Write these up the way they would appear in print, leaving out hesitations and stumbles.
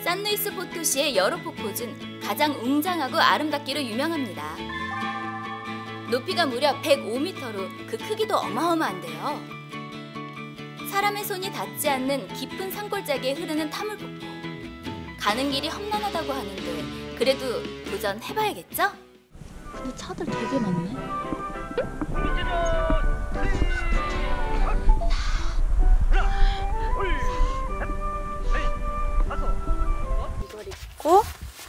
산루이스 포토시의 여러 폭포는 가장 웅장하고 아름답기로 유명합니다. 높이가 무려 105m로 그 크기도 어마어마한데요. 사람의 손이 닿지 않는 깊은 산골짜기에 흐르는 타물폭포. 가는 길이 험난하다고 하는데 그래도 도전해봐야겠죠? 근데 차들 되게 많네. 이걸 입고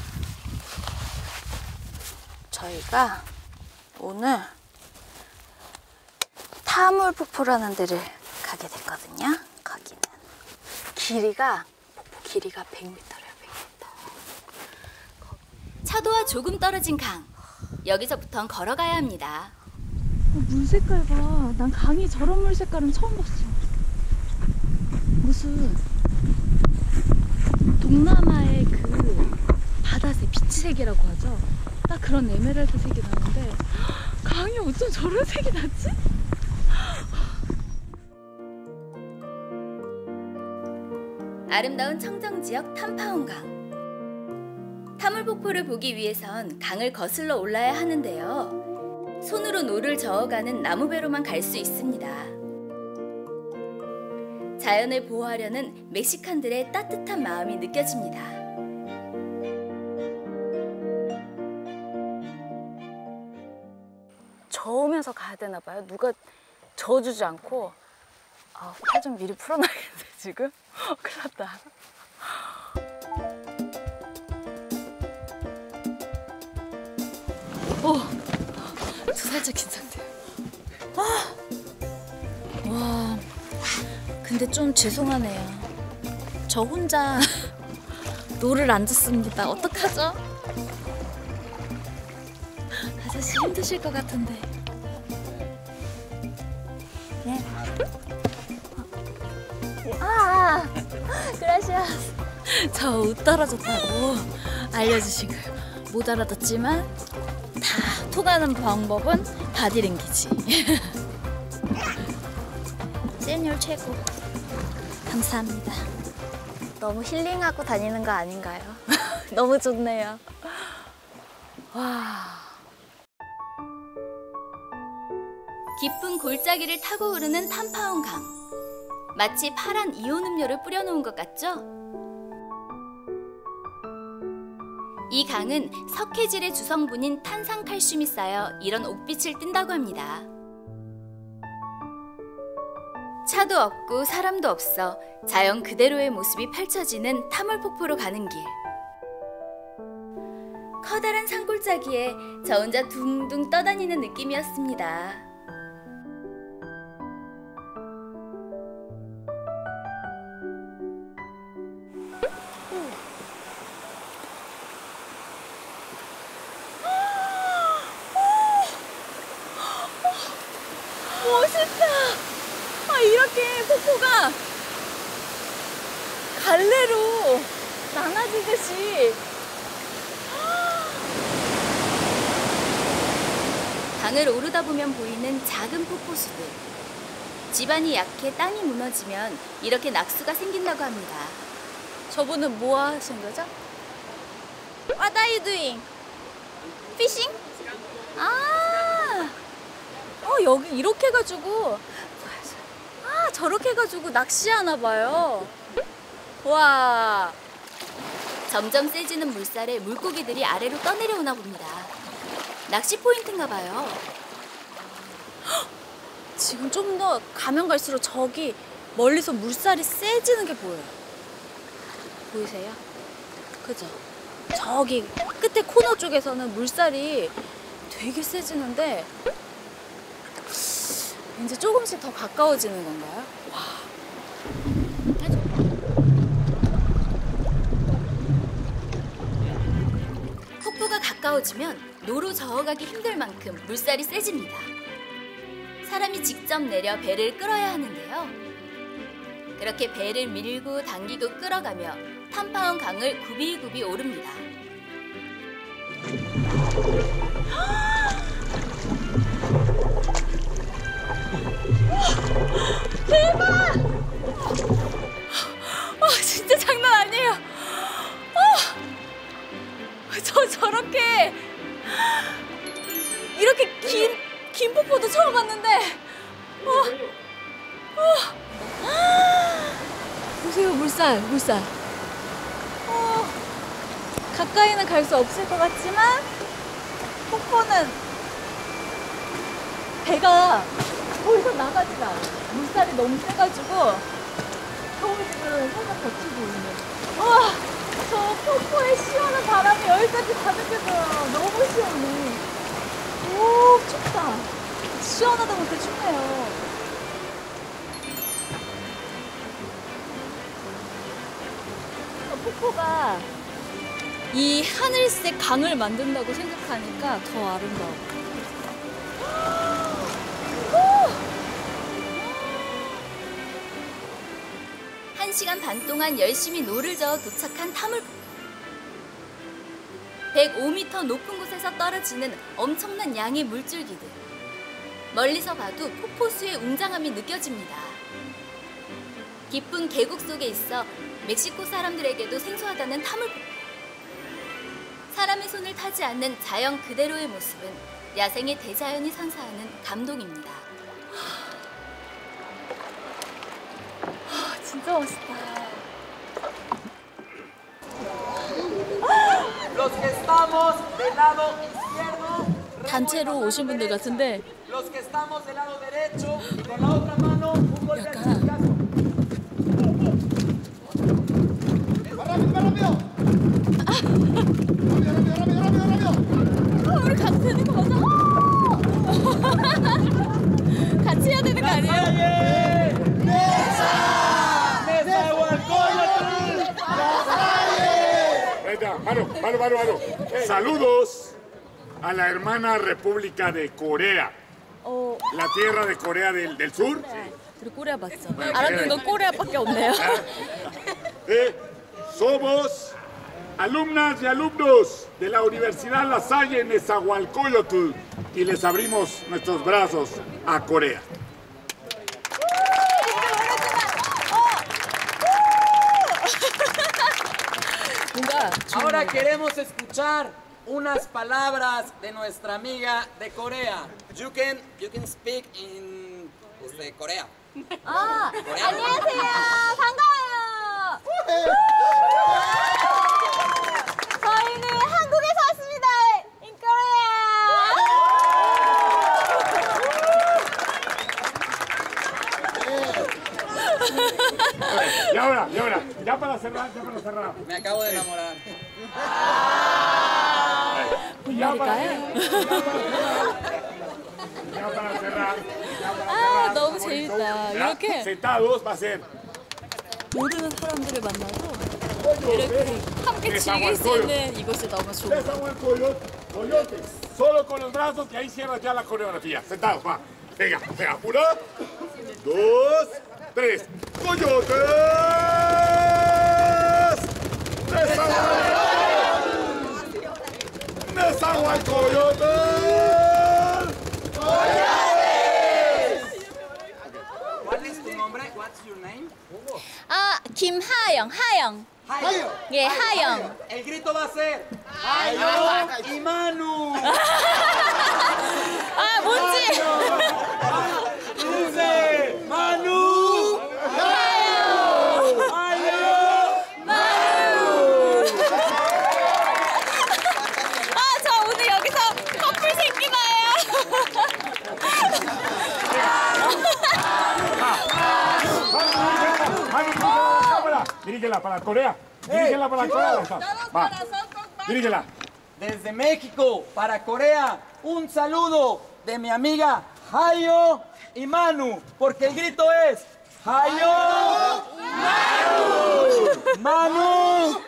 저희가 오늘 타물폭포라는 데를 가게 됐거든요. 거기는 폭포 길이가 100m래요. 100m. 차도와 조금 떨어진 강. 여기서부턴 걸어가야 합니다. 물 색깔 봐. 난 강이 저런 물 색깔은 처음 봤어. 무슨 동남아의 그 바다색, 비치색이라고 하죠. 딱 그런 에메랄드 색이 나는데 강이 어쩜 저런 색이 나지? 아름다운 청정지역 탐파온강. 타물폭포를 보기 위해선 강을 거슬러 올라야 하는데요. 손으로 노를 저어가는 나무배로만 갈 수 있습니다. 자연을 보호하려는 멕시칸들의 따뜻한 마음이 느껴집니다. 저으면서 가야 되나 봐요. 누가 저어주지 않고. 팔 좀 미리 풀어놔야겠네 지금. 큰일 났다. 저 살짝 긴장돼요. 와, 근데 좀 죄송하네요. 저 혼자 노를 앉았습니다. 어떡하죠? 아저씨 힘드실 것 같은데. 네. 그라시아스. 저 옷 떨어졌다고 알려주신 거예요. 못 알아듣지만 다 통하는 방법은 바디랭귀지. 세뇨 최고. 감사합니다. 너무 힐링하고 다니는 거 아닌가요? 너무 좋네요. 와. 깊은 골짜기를 타고 흐르는 탐파온강. 마치 파란 이온 음료를 뿌려놓은 것 같죠? 이 강은 석회질의 주성분인 탄산칼슘이 쌓여 이런 옥빛을 띈다고 합니다. 차도 없고 사람도 없어 자연 그대로의 모습이 펼쳐지는 타물폭포로 가는 길. 커다란 산골짜기에 저 혼자 둥둥 떠다니는 느낌이었습니다. 멋있다. 이렇게 폭포가 갈래로 나눠지듯이. 강을 오르다 보면 보이는 작은 폭포수들. 지반이 약해 땅이 무너지면 이렇게 낙수가 생긴다고 합니다. 저분은 뭐 하신 거죠? What are you doing? Fishing? 여기 이렇게 해가지고 저렇게 해가지고 낚시하나 봐요. 와. 점점 세지는 물살에 물고기들이 아래로 떠내려오나 봅니다. 낚시 포인트인가 봐요. 지금 좀 더 가면 갈수록 저기 멀리서 물살이 세지는 게 보여요. 보이세요? 그죠? 저기 끝에 코너 쪽에서는 물살이 되게 세지는데 이제 조금씩 더 가까워지는 건가요? 와. 폭포가 가까워지면 노로 저어가기 힘들 만큼 물살이 세집니다. 사람이 직접 내려 배를 끌어야 하는데요. 그렇게 배를 밀고 당기고 끌어가며 탐파온 강을 굽이굽이 오릅니다. 대박! 진짜 장난 아니에요. 저렇게 이렇게 긴 폭포도 처음 봤는데 보세요, 물살. 가까이는 갈 수 없을 것 같지만 폭포는 배가 더 이상 나가지가 않아. 물살이 너무 세가지고 겨우 지금 살짝 버티고 있는. 와, 저 폭포에 시원한 바람이 여기까지 다 느껴져요. 너무 시원해. 오, 춥다. 시원하다 못해 춥네요. 폭포가 이 하늘색 강을 만든다고 생각하니까 더 아름다워. 1시간 반 동안 열심히 노를 저어 도착한 타물폭포. 105m 높은 곳에서 떨어지는 엄청난 양의 물줄기들. 멀리서 봐도 폭포수의 웅장함이 느껴집니다. 깊은 계곡 속에 있어 멕시코 사람들에게도 생소하다는 타물폭포. 사람의 손을 타지 않는 자연 그대로의 모습은 야생의 대자연이 선사하는 감동입니다. 진짜 멋있다. 단체로 오신 분들 같은데 약간 우리 가도 되는 거 맞아? 같이 해야 되는 거 아니에요? Paro. Saludos a la hermana República de Corea. La tierra de Corea del Sur. 우리 코리아 맞죠? 알았는데 너 코리아밖에 없네요. Somos alumnas y alumnos de la Universidad La Salle en Nezahualcóyotl y les abrimos nuestros brazos a Corea. Ahora queremos escuchar unas palabras de nuestra amiga de Corea. You can speak in Korea. 안녕하세요. 반가워요. 저희는 한국에서 왔습니다. In Y ahora, ya para cerrar. Me acabo de enamorar. Ya para cerrar. 너무 재밌다. 이렇게 Sentados va a ser. 모르는 사람들을 만나서 이렇게 함께 즐길 수 있는 이곳이 너무 좋은 것 같아요. Coyotes. Solo con los brazos que ahí cierras ya la coreografía. Sentados, va. Venga. 1, 2, 3. ¡Coyotes! ¡Nezahualcóyotl! ¿Cuál es tu nombre? What's your name? 김하영. 예, 하영. El grito va a ser Hayo y Manu. 뭔지. Dice Manu. 저 오늘 여기서 커플 생기나요? Dirígela para Corea. Dirígela para Corea. Va. Dirígela. Desde México para Corea, un saludo de mi amiga Hayo y Manu, porque el grito es Hayo, Manu,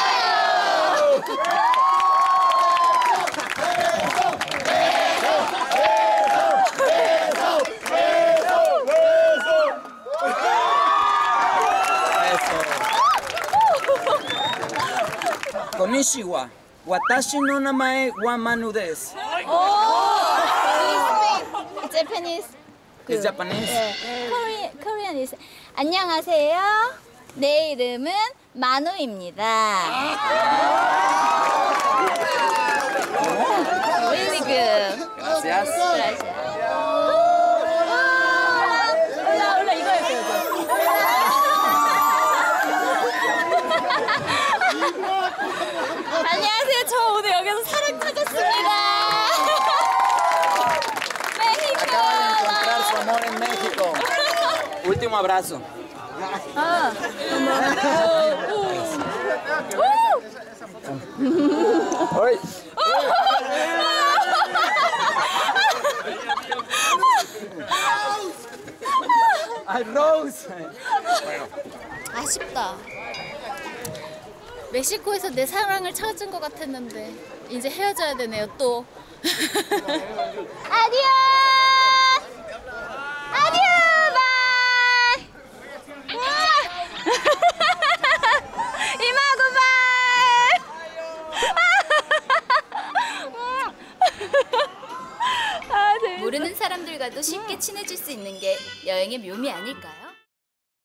Konnichiwa. Watashi no namae wa Manu desu. Japanese. Is Japanese? Korean is. 안녕하세요. 내 이름은 만우입니다. Really good. Gracias. 올라 이거 해줘요. 안녕하세요. 저 오늘 여기서 사랑 찾았습니다. Acaba de encontrar su amor en México. Último abrazo. 아, Hoy. Al Rose. 아쉽다. 멕시코에서 내 사랑을 찾은 것 같았는데 이제 헤어져야 되네요 또. 아디오! 아디오! 바이! 이마고 바이! 모르는 사람들과도 쉽게 친해질 수 있는 게 여행의 묘미 아닐까요?